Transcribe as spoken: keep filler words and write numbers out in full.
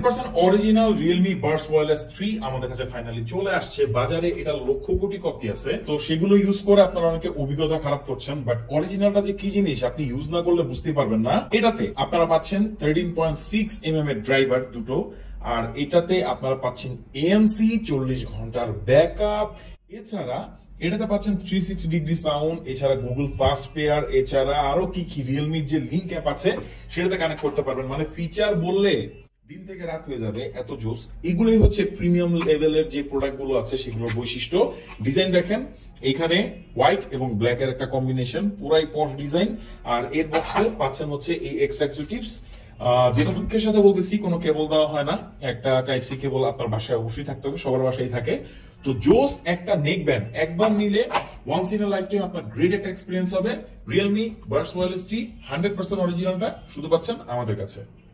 Percent original Realme buds wireless three আমাদের কাছে finally চলে আসছে বাজারে। এটা লক্ষ কোটি কপি আছে, তো সেগুলো ইউজ করে আপনারা অনেকে অভিজ্ঞতা খারাপ করছেন, বাট অরিজিনালটা যে কি জিনিস আপনি ইউজ না করলে বুঝতে পারবেন না। এটাতে আপনারা পাচ্ছেন thirteen point six M M এর ড্রাইভার দুটো, আর এটাতে আপনারা পাচ্ছেন এএনসি চল্লিশ ঘন্টার ব্যাকআপ। এছাড়া এটাতে পাচ্ছেন থ্রি সিক্সটি ডিগ্রি সাউন্ড, এছাড়া গুগল ফাস্ট পেয়ার, এছাড়া আরো কি কি রিয়েলমির যে লিঙ্ক অ্যাপ আছে সেটাতে কানেক্ট করতে পারবেন। মানে ফিচার বললে দিন থেকে রাত হয়ে যাবে, এত জোস। এগুলোই হচ্ছে প্রিমিয়াম লেভেলের যে প্রোডাক্ট গুলো আছে সেগুলোর বৈশিষ্ট্য। ডিজাইন দেখেন, এখানে হোয়াইট এবং ব্ল্যাক এর একটা কম্বিনেশন, পুরাই পশ ডিজাইন। আর এর বক্সে পাচ্ছেন হচ্ছে এই এক্সট্রা এক্সিকিউটিভস, যেটা দুঃখের সাথে বলতেছি কোনো কেবল দেওয়া হয় না। একটা টাইপ সি কেবল আপনার বাসায় অবশ্যই থাকতে হবে, সবার বাসায় থাকে। তো জোস একটা নেক ব্যান্ড একবার নিলে once in a lifetime আপনার গ্রেট একটা এক্সপিরিয়েন্স হবে। Realme buds wireless three hundred percent অরিজিনালটা শুধু পাচ্ছেন আমাদের কাছে।